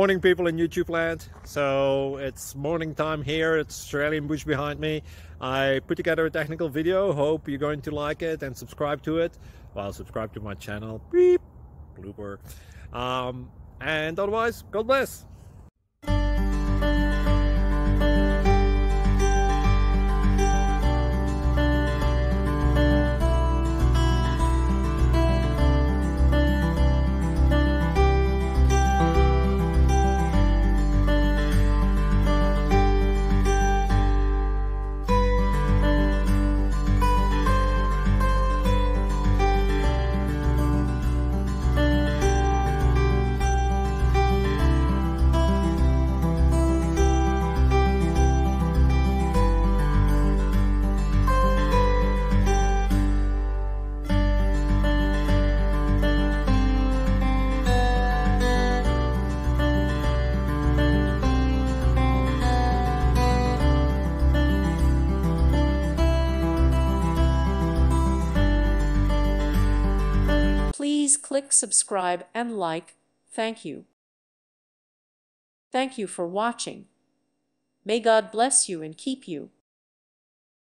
Morning, people in YouTube land. So it's morning time here. It's Australian bush behind me. I put together a technical video. Hope you're going to like it and subscribe to it. Well, subscribe to my channel. Beep. Blooper. And otherwise, God bless. Please click subscribe and like. Thank you. Thank you for watching. May God bless you and keep you.